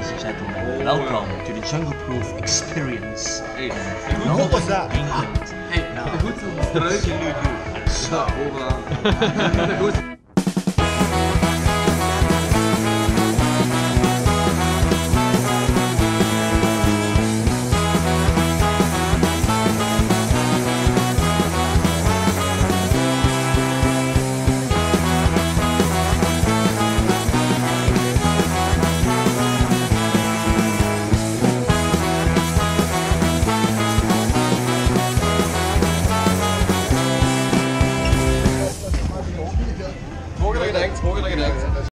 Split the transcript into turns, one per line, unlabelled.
ladies and gentlemen, welcome to the Jungleproof experience in
England.
Hey,
goed, struiken nu. Zo, overal.